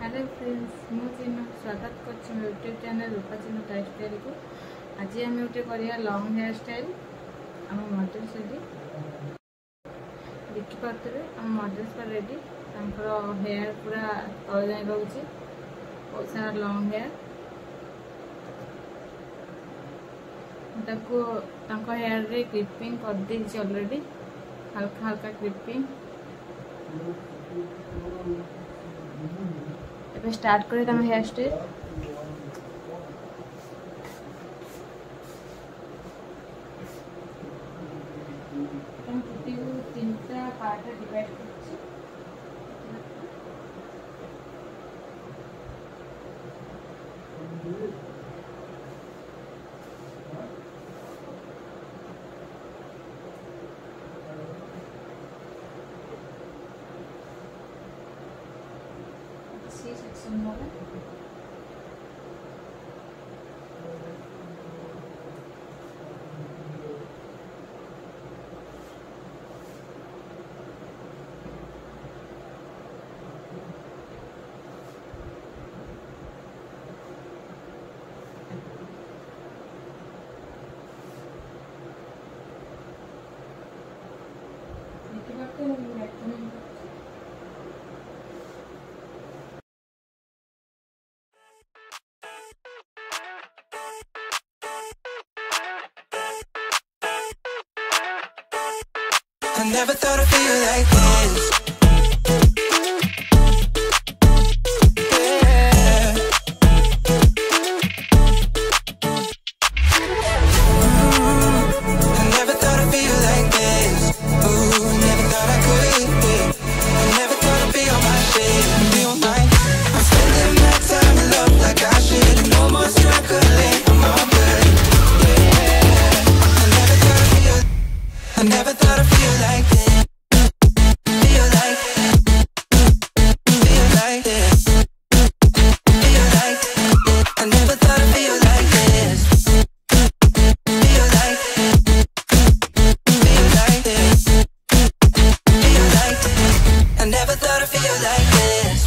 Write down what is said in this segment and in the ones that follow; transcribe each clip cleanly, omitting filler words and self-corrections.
Hello friends मुझे स्वागत कर यूट्यूब चैनल रूपाचंद लाइफस्टाइल को। आज आम गोटे करिया लॉन्ग हेयर स्टाइल। आम मॉडल रेडी देखिपे आम मॉडल्स पर रेडी हेयर पूरा तल जाए रोचे बहुत सारा लॉन्ग हेयर हेयर रे क्लिपिंग कर दी ऑलरेडी हल्का हल्का क्लिपिंग। ଏବେ स्टार्ट करे तम हेयर स्टाइल। तीन पार्ट डिवाइड कर सी सेक्शन वाला I never thought I'd feel like this. Yeah. I never thought I'd feel like this. Ooh, never thought I could. I never thought I'd be on my shit, be on mine. I'm spending my time in love like I should. No more struggling, I'm all good. Yeah. I never thought I'd feel like this. Feel like this. Feel like I never thought I'd feel like this. Feel like this. Feel like I never thought I'd feel like this.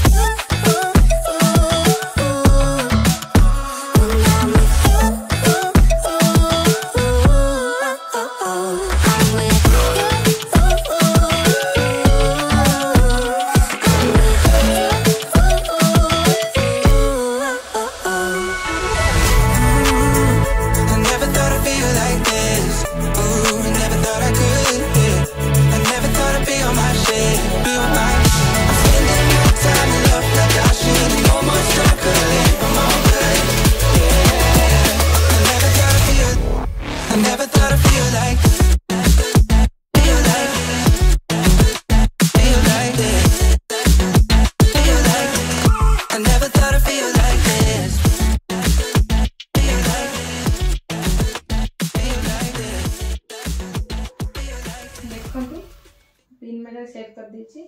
Pin मेरा set कर दीजिए।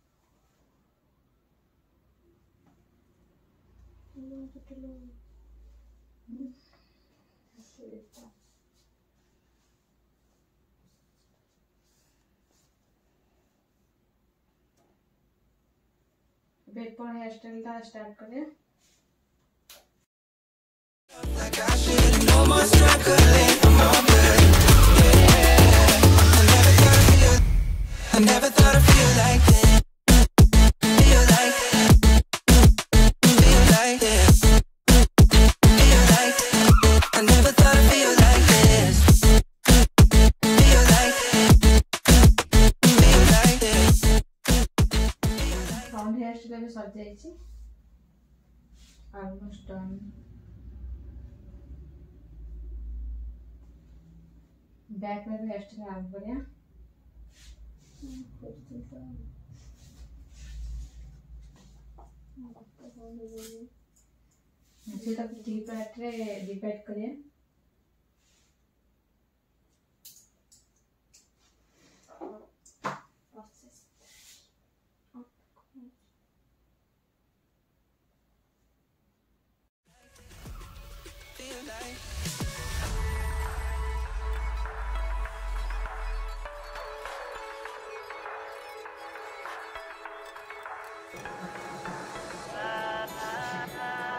Hair style का start करें। Like I should, no more struggling, I'm all good. Yeah. I never thought I'd feel like this. Feel like this. Feel like I never thought I'd feel like this. Feel like this. Front hair style में सज जाइए almost done. Back में भी hair style आगे बढ़िया T part रे divide करिए। Feel like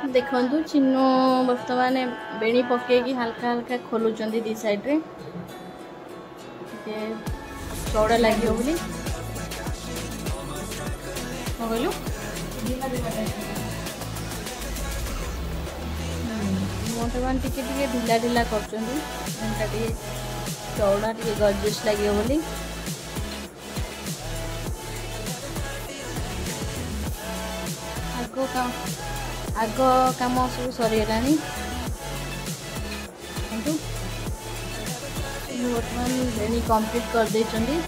देखु चिन्नू बर्तमान बेणी पकईकि हल्का हल्का खोलुंट दी साइड रे चौड़ा लगे बोली कहलु बर्तमान टिके ढिला ढिला कर चौड़ा टे गर्जियस लगे बोली आग काम सब सरीगलानी बर्तमान बेणी कंप्लीट कर देइछंदी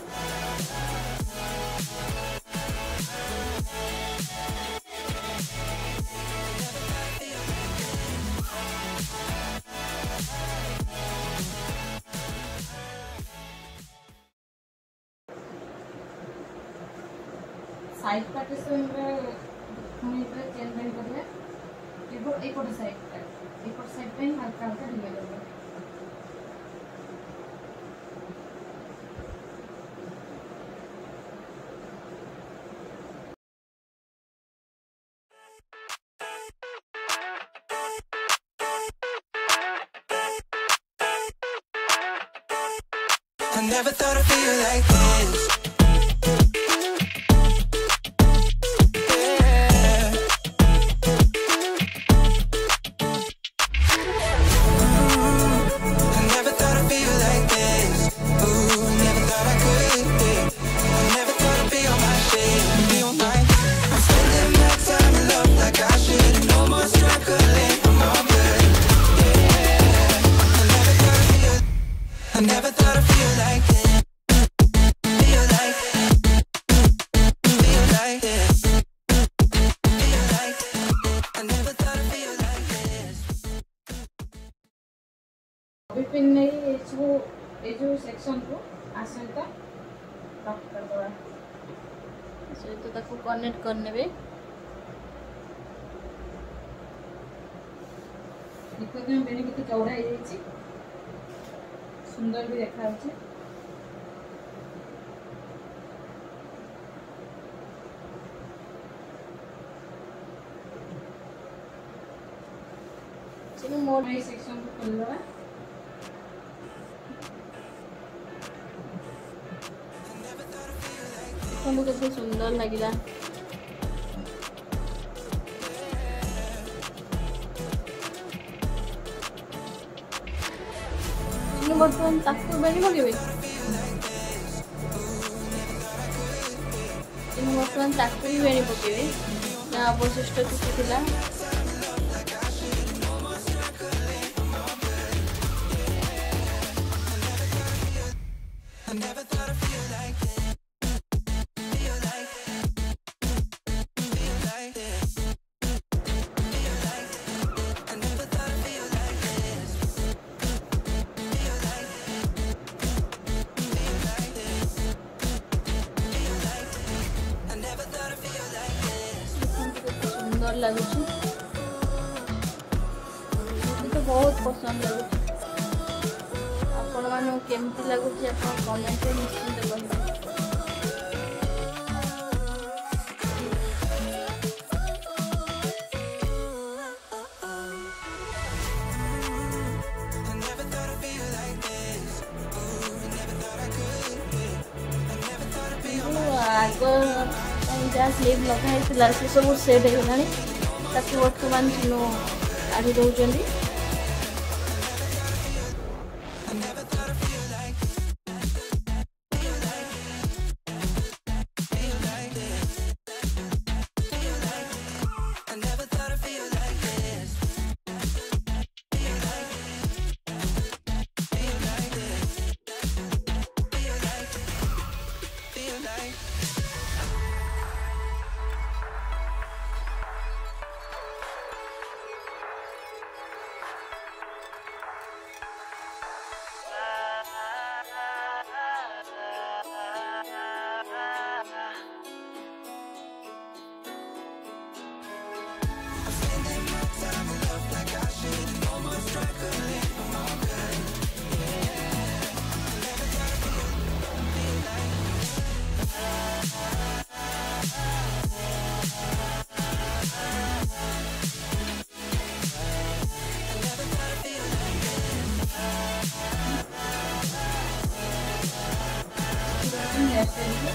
साइड पार्टीशन चेंज नहीं करेंगे एक साइड पे हल्का हल्का ढीला करेंगे I never thought I'd feel like this. I never thought I'd feel like this. Feel like this. Feel like I never thought I'd feel like this. अभी पिन नहीं ये जो सेक्शन को आसंता कट कर दो से तो ताको कनेक्ट करने बे देखो कि बेनी कितनी चौड़ा है ये सुंदर भी देखा है चलो मोर मैं सेक्शन को खोल लो तुमको कितनी सुंदर लगिला बर्तमान ताकू बेणी पकेबे बर्तमान ताकू भी बेणी पकेबे ना अवशिष्ट किसी थिला I never thought I'd feel like this. Feel like this. Feel like I never thought I'd feel like this. Feel like this. Feel like I never thought I'd feel like this. सुंदर लगुची तो बहुत पसंद लगुची आपण मानो केमती लगुची आपण comment रे निश्चित कहबे I never thought I'd feel like this. Ooh, never thought I could. I never thought I'd be on my आग जहाँ स्लीव लगाई से सब सेट होगा ताकि बर्तमान चिन्ह काढ़ी दौरान I never thought I'd feel like feel like this. Feel like I never thought I'd feel like this. Feel like this. Feel like feel like hair style को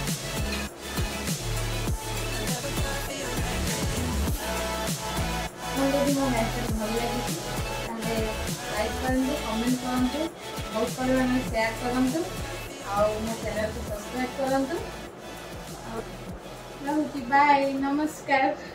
जब मो हेयर स्टाइल भल लगी लाइक करूँ कमेंट करूँ बहुत परिमाण share करूँ मो चैनल को सब्सक्राइब करूँ। बाय नमस्कार।